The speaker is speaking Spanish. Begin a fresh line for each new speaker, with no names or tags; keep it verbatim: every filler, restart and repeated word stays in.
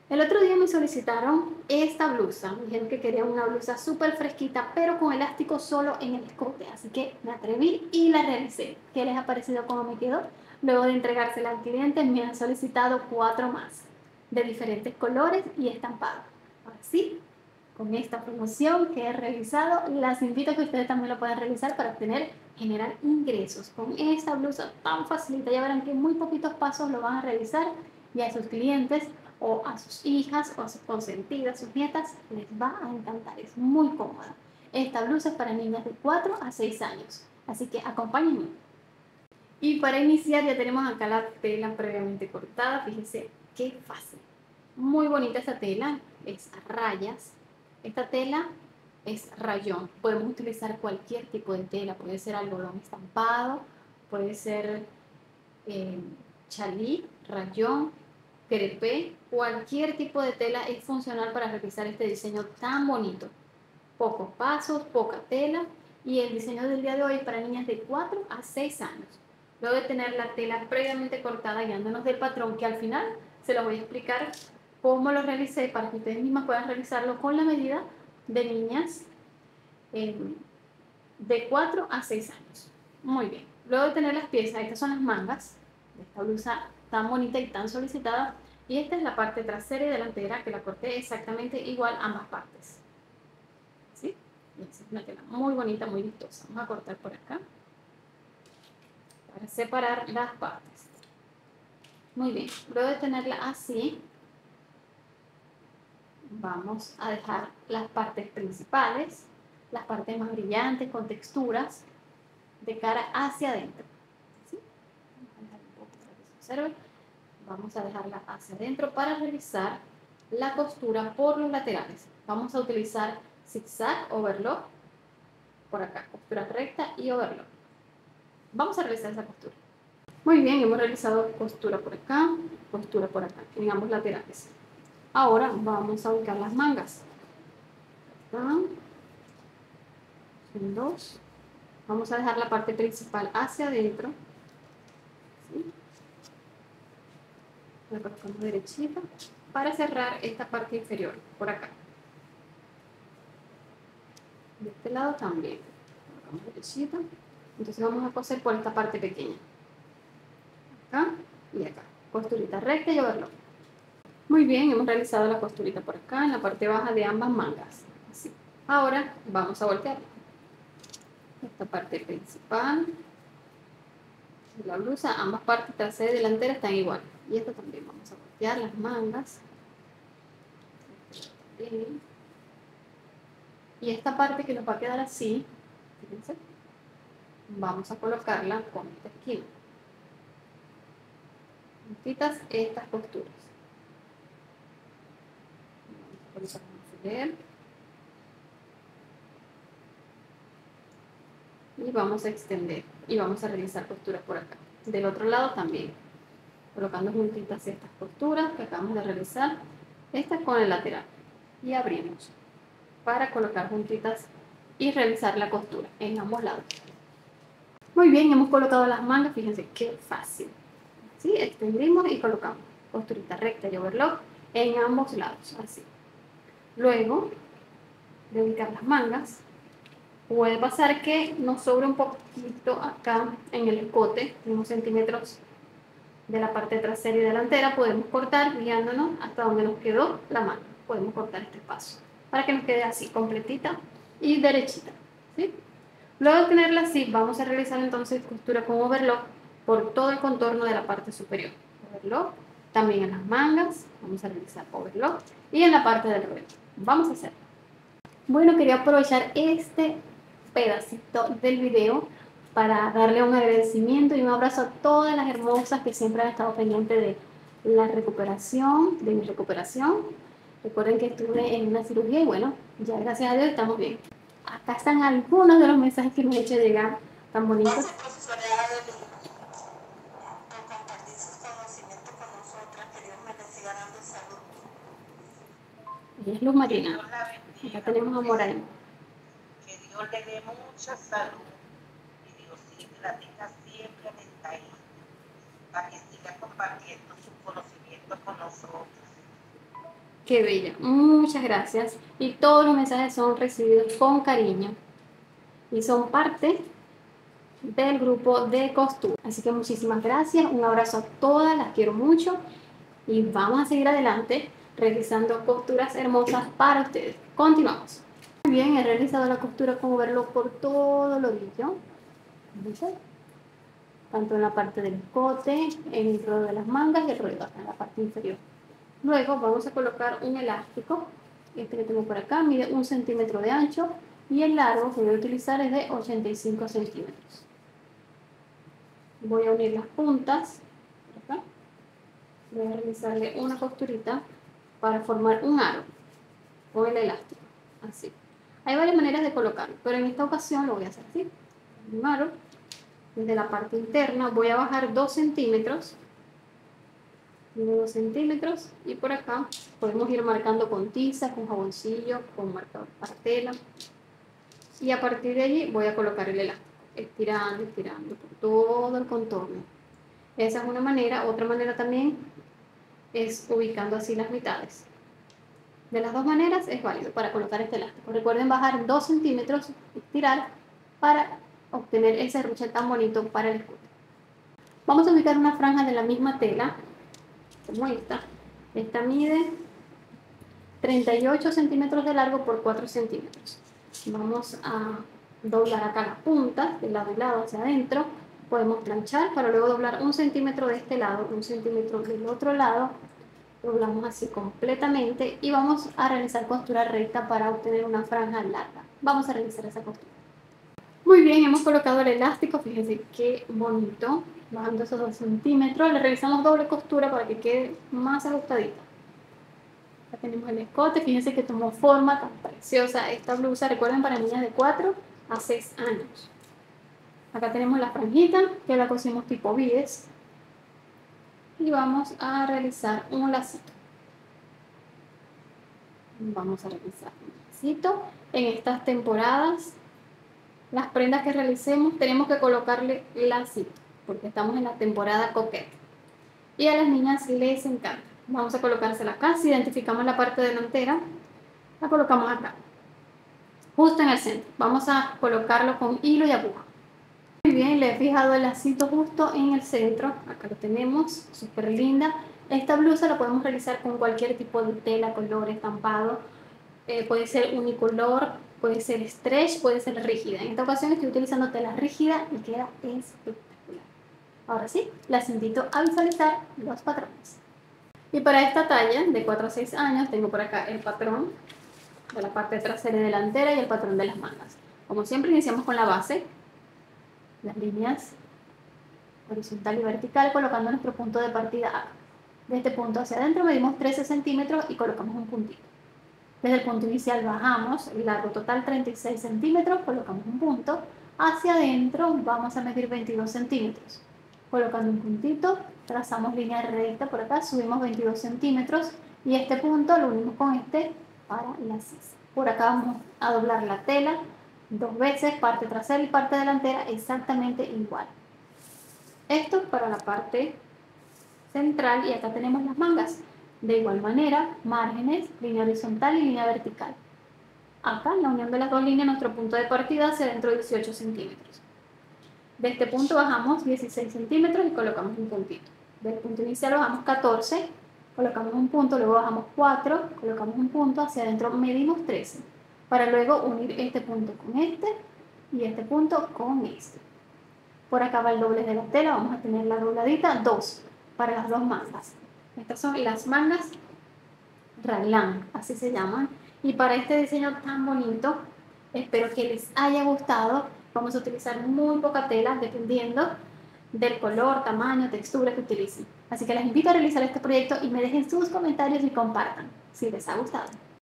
El otro día me solicitaron esta blusa. Me dijeron que querían una blusa súper fresquita, pero con elástico solo en el escote. Así que me atreví y la realicé. ¿Qué les ha parecido cómo me quedó? Luego de entregársela al cliente, me han solicitado cuatro más, de diferentes colores y estampados. Ahora sí, con esta promoción que he realizado, las invito a que ustedes también lo puedan realizar para obtener, generar ingresos. Con esta blusa tan facilita, ya verán que en muy poquitos pasos lo van a realizar y a sus clientes o a sus hijas o a sus consentidas, sus nietas, les va a encantar. Es muy cómoda. Esta blusa es para niñas de cuatro a seis años, así que acompáñenme. Y para iniciar ya tenemos acá la tela previamente cortada. Fíjense qué fácil. Muy bonita esta tela, es a rayas. Esta tela es rayón. Podemos utilizar cualquier tipo de tela, puede ser algodón estampado, puede ser eh, chalí, rayón, crepé, cualquier tipo de tela es funcional para realizar este diseño tan bonito. Pocos pasos, poca tela, y el diseño del día de hoy es para niñas de cuatro a seis años. Luego de tener la tela previamente cortada, guiándonos del patrón, que al final se los voy a explicar cómo lo realicé para que ustedes mismas puedan realizarlo con la medida de niñas eh, de cuatro a seis años. Muy bien. Luego de tener las piezas, estas son las mangas de esta blusa tan bonita y tan solicitada. Y esta es la parte trasera y delantera, que la corté exactamente igual ambas partes. ¿Sí? Y esa es una tela muy bonita, muy vistosa. Vamos a cortar por acá para separar las partes. Muy bien. Luego de tenerla así, vamos a dejar las partes principales, las partes más brillantes, con texturas, de cara hacia adentro. ¿Sí? Vamos a dejar un poco para que se observe. Vamos a dejarla hacia adentro para realizar la costura por los laterales. Vamos a utilizar zigzag, overlock, por acá, costura recta y overlock. Vamos a realizar esa costura. Muy bien, hemos realizado costura por acá, costura por acá, en ambos laterales. Ahora vamos a ubicar las mangas. Son dos. Vamos a dejar la parte principal hacia adentro. ¿Sí? La colocamos derechita para cerrar esta parte inferior, por acá. De este lado también. Colocamos derechita. Entonces vamos a coser por esta parte pequeña. Acá y acá. Costurita recta y overlock. Muy bien, hemos realizado la costurita por acá, en la parte baja de ambas mangas. Así. Ahora vamos a voltear. Esta parte principal de la blusa, ambas partes trasera y delantera están igual. Y esta también vamos a voltear las mangas. Y esta parte que nos va a quedar así, fíjense, vamos a colocarla con esta esquina. Juntitas estas costuras. Vamos a colocar un alfiler. Y vamos a extender. Y vamos a realizar costuras por acá. Del otro lado también. Colocando juntitas estas costuras que acabamos de realizar. Estas con el lateral. Y abrimos para colocar juntitas y realizar la costura en ambos lados. Muy bien, hemos colocado las mangas. Fíjense qué fácil. ¿Sí? Extendimos y colocamos costurita recta y overlock en ambos lados, así. Luego de ubicar las mangas, puede pasar que nos sobre un poquito acá en el escote, unos centímetros de la parte trasera y delantera. Podemos cortar guiándonos hasta donde nos quedó la manga. Podemos cortar este espacio para que nos quede así, completita y derechita, ¿sí? Luego de tenerla así, vamos a realizar entonces costura con overlock por todo el contorno de la parte superior. Overlock, también en las mangas, vamos a realizar overlock y en la parte del ruedo. Vamos a hacerlo. Bueno, quería aprovechar este pedacito del video para darle un agradecimiento y un abrazo a todas las hermosas que siempre han estado pendientes de la recuperación, de mi recuperación. Recuerden que estuve en una cirugía y bueno, ya gracias a Dios estamos bien. Acá están algunos de los mensajes que me he hecho llegar, tan bonitos.
Gracias, profesora Evelyn, por compartir sus conocimientos con nosotras. Que Dios me le siga dando salud.
Ella es Luz Marina.
Que Dios la bendiga.
Acá tenemos a Moray.
Que Dios le dé mucha salud y Dios siempre la tenga siempre alentadita para que siga compartiendo sus conocimientos con nosotros.
Qué bella, muchas gracias. Y todos los mensajes son recibidos con cariño y son parte del grupo de costura. Así que muchísimas gracias, un abrazo a todas, las quiero mucho y vamos a seguir adelante realizando costuras hermosas para ustedes. Continuamos. Muy bien, he realizado la costura como verlo por todo el orillo. ¿Ven? Tanto en la parte del escote, en el ruedo de las mangas y el ruedo acá en la parte inferior. Luego vamos a colocar un elástico, este que tengo por acá, mide un centímetro de ancho y el largo que voy a utilizar es de ochenta y cinco centímetros. Voy a unir las puntas, por acá. Voy a realizarle una costurita para formar un aro con el elástico, así. Hay varias maneras de colocarlo, pero en esta ocasión lo voy a hacer así, un aro. Desde la parte interna voy a bajar dos centímetros, dos centímetros, y por acá podemos ir marcando con tiza, con jaboncillo, con marcador para tela, y a partir de allí voy a colocar el elástico, estirando, estirando por todo el contorno. Esa es una manera. Otra manera también es ubicando así las mitades. De las dos maneras es válido para colocar este elástico. Recuerden bajar dos centímetros, estirar para obtener ese ruche tan bonito para el escote. Vamos a ubicar una franja de la misma tela, como esta. Esta mide treinta y ocho centímetros de largo por cuatro centímetros. Vamos a doblar acá las puntas, de lado y lado hacia adentro. Podemos planchar para luego doblar un centímetro de este lado, un centímetro del otro lado. Doblamos así completamente y vamos a realizar costura recta para obtener una franja larga. Vamos a realizar esa costura. Muy bien, hemos colocado el elástico, fíjense qué bonito, bajando esos dos centímetros. Le realizamos doble costura para que quede más ajustadita. Acá tenemos el escote, fíjense que tomó forma tan preciosa esta blusa. Recuerden, para niñas de cuatro a seis años. Acá tenemos la franjita, que la cosimos tipo bies. Y vamos a realizar un lacito. Vamos a realizar un lacito. En estas temporadas, las prendas que realicemos tenemos que colocarle lacito, porque estamos en la temporada coqueta. Y a las niñas les encanta. Vamos a colocársela acá. Si identificamos la parte delantera, la colocamos acá, justo en el centro. Vamos a colocarlo con hilo y aguja. Muy bien, le he fijado el lacito justo en el centro. Acá lo tenemos, súper linda. Esta blusa la podemos realizar con cualquier tipo de tela, color, estampado. Eh, puede ser unicolor, puede ser stretch, puede ser rígida. En esta ocasión estoy utilizando tela rígida y queda espectacular. Ahora sí, las invito a visualizar los patrones. Y para esta talla de cuatro a seis años tengo por acá el patrón de la parte trasera y delantera y el patrón de las mangas. Como siempre, iniciamos con la base, las líneas horizontal y vertical, colocando nuestro punto de partida acá. De este punto hacia adentro medimos trece centímetros y colocamos un puntito. Desde el punto inicial bajamos, el largo total treinta y seis centímetros, colocamos un punto. Hacia adentro vamos a medir veintidós centímetros. Colocando un puntito, trazamos línea recta por acá, subimos veintidós centímetros y este punto lo unimos con este para la sisa. Por acá vamos a doblar la tela dos veces, parte trasera y parte delantera exactamente igual. Esto para la parte central y acá tenemos las mangas. De igual manera, márgenes, línea horizontal y línea vertical. Acá, en la unión de las dos líneas, nuestro punto de partida hacia dentro de dieciocho centímetros. De este punto bajamos dieciséis centímetros y colocamos un puntito. Del punto inicial bajamos catorce, colocamos un punto, luego bajamos cuatro, colocamos un punto, hacia adentro medimos trece. Para luego unir este punto con este y este punto con este. Por acá va el doblez de la tela, vamos a tener la dobladita dos para las dos mangas. Estas son las mangas raglan, así se llaman. Y para este diseño tan bonito, espero que les haya gustado. Vamos a utilizar muy poca tela, dependiendo del color, tamaño, textura que utilicen. Así que les invito a realizar este proyecto y me dejen sus comentarios y compartan si les ha gustado.